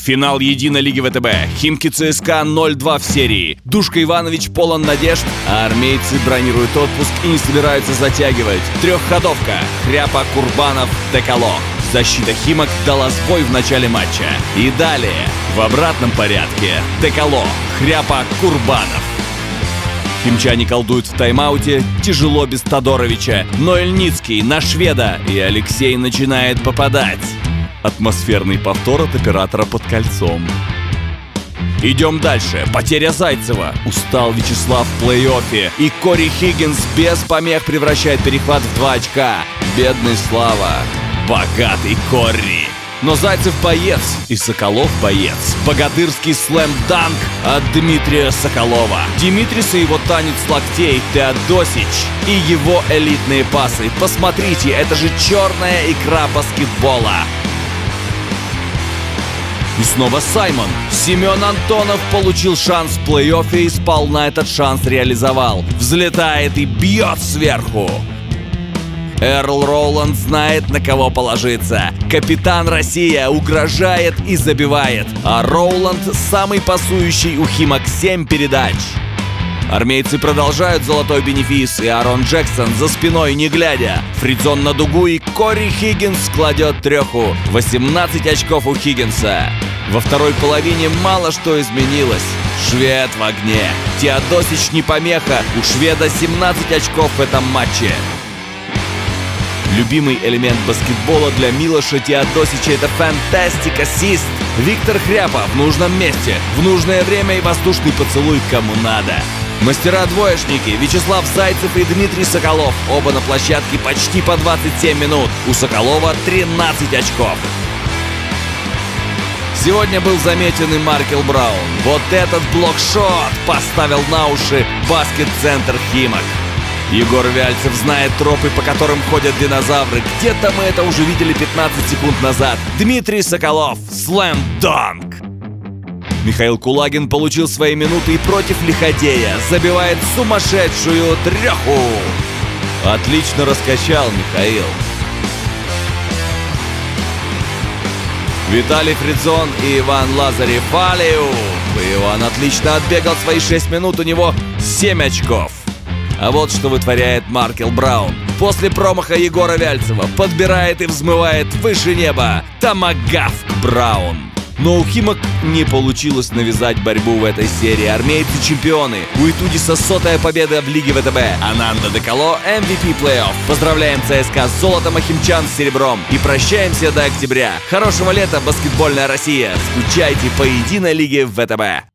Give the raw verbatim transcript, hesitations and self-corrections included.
Финал единой лиги ВТБ. Химки ЦСКА ноль два в серии. Душка Иванович полон надежд, а армейцы бронируют отпуск и не собираются затягивать. Трехходовка. Хряпа, Курбанов, Деколо. Защита Химок дала сбой в начале матча. И далее, в обратном порядке, Деколо, Хряпа, Курбанов. Химчане колдуют в тайм-ауте, тяжело без Тодоровича, но Ильницкий на шведа, и Алексей начинает попадать. Атмосферный повтор от оператора под кольцом. Идем дальше. Потеря Зайцева. Устал Вячеслав в плей-оффе. И Кори Хиггинс без помех превращает перехват в два очка. Бедный Слава. Богатый Кори. Но Зайцев боец, и Соколов боец. Богатырский слэм-данк от Дмитрия Соколова. Димитрис и его танец локтей, Теодосич и его элитные пасы. Посмотрите, это же черная икра баскетбола. И снова Саймон. Семен Антонов получил шанс в плей-оффе и сполна этот шанс реализовал. Взлетает и бьет сверху. Эрл Роуланд знает, на кого положиться. Капитан Россия угрожает и забивает. А Роуланд самый пасующий у Химок семь передач. Армейцы продолжают золотой бенефис, и Арон Джексон за спиной не глядя. Фридзон на дугу, и Кори Хиггинс кладет треху. восемнадцать очков у Хиггинса. Во второй половине мало что изменилось. Швед в огне. Теодосич не помеха. У шведа семнадцать очков в этом матче. Любимый элемент баскетбола для Милоша Теодосича — это фантастик ассист. Виктор Хряпа в нужном месте, в нужное время и воздушный поцелуй кому надо. Мастера-двоечники Вячеслав Зайцев и Дмитрий Соколов. Оба на площадке почти по двадцать семь минут. У Соколова тринадцать очков. Сегодня был заметен и Маркел Браун. Вот этот блокшот поставил на уши баскет-центр Химок. Егор Вяльцев знает тропы, по которым ходят динозавры. Где-то мы это уже видели пятнадцать секунд назад. Дмитрий Соколов. Слэм-данк. Михаил Кулагин получил свои минуты и против Лиходея забивает сумасшедшую треху. Отлично раскачал Михаил. Виталий Фридзон и Иван Лазарев. Алиуп. Иван отлично отбегал свои шесть минут, у него семь очков. А вот что вытворяет Маркел Браун. После промаха Егора Вяльцева подбирает и взмывает выше неба. Томагавк Браун. Но у Химок не получилось навязать борьбу в этой серии. Армейцы чемпионы. У Итудиса сотая победа в Лиге ВТБ. Ананда Деколо эм ви пи плей-офф. Поздравляем ЦСКА с золотом, а химчан с серебром. И прощаемся до октября. Хорошего лета, баскетбольная Россия. Скучайте по единой лиге ВТБ.